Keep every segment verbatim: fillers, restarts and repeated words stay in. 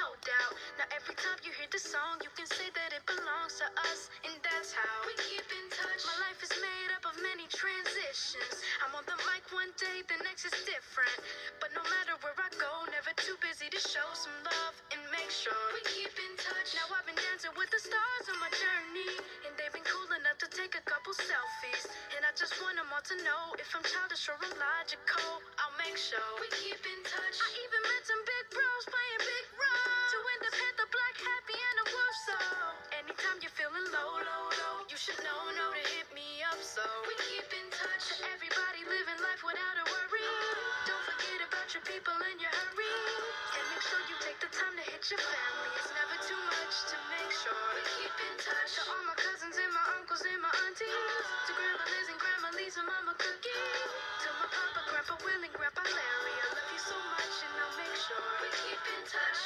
no doubt. Now every time you hear the song, you can say that it belongs to us, and that's how we keep in touch. My life is made up of many transitions. I'm on the mic one day, the next is different. But no matter where I go, never too busy to show some love and make sure we keep in touch. Now I've been dancing with the stars on my journey, and they've been cool enough to take a couple selfies. And I just want them all to know, if I'm childish or illogical, I'll make sure we keep in touch. I even met some big bros playing big roles. Two independent, black, happy, and a wolf soul. Anytime you're feeling low, low, low, you should know, know to hit me up. So we keep in touch. To everybody living life without a worry, don't forget about your people in your hurry. And make sure you take the time to hit your family. It's never too much to make sure we keep in touch. To all my cousins and my uncles and my aunties, to Grandma Liz and Grandma Lisa, Mama Cookie, to my Papa, Grandpa Will, and Grandpa Larry. I love you so much, and I'll make sure we keep in touch.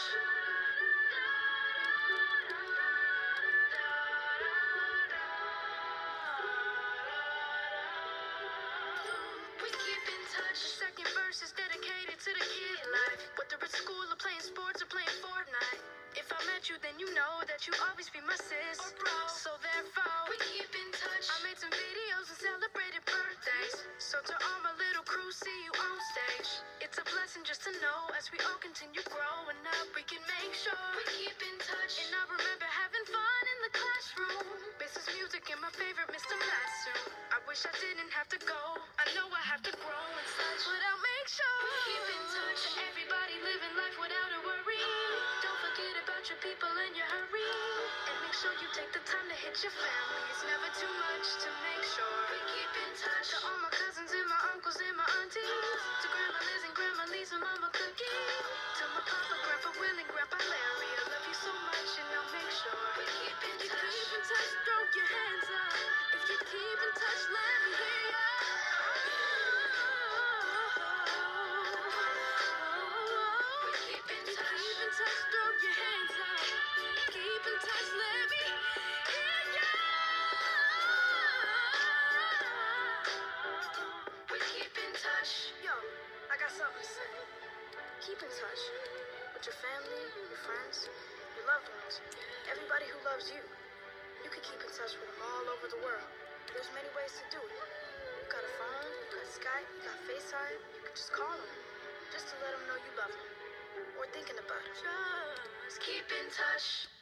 We keep in touch. The second verse is dedicated to the kid life, whether it's school or playing sports or playing Fortnite. If I met you, then you know that you always be my sis or bro. So therefore, we keep in touch. I made some videos and celebrated birthdays. So to all my little crew, see you on stage. It's a blessing just to know, as we all continue growing up, we can make sure we keep in touch. And I remember having fun in the classroom, business music and my favorite Mister Matsu. I wish I didn't have to go. I know I have to grow and such, but I'll make sure we keep in touch. To everybody living life without a worry, don't forget about your people in your hurry. And make sure you take the time to hit your family. It's never too much to make sure we keep in touch. To all my cousins and my uncles and my aunties, to Grandma Liz and Grandma Lisa, Mama Cookie, to my Papa, Grandpa Will, and Grandpa Larry. I love you so much, and I'll make sure we keep in touch. You keep in touch, throw your hands up. If you keep in touch, let me hear ya. We keep in touch. Keep in touch, throw your hands up. Keep in touch, let me hear ya. We keep in touch. Yo, I got something to say. Keep in touch with your family, your friends, your loved ones, everybody who loves you. You can keep in touch with them all over the world. There's many ways to do it. You got a phone, you got Skype, you got FaceTime. You can just call them, just to let them know you love them, or thinking about it. Just keep in touch.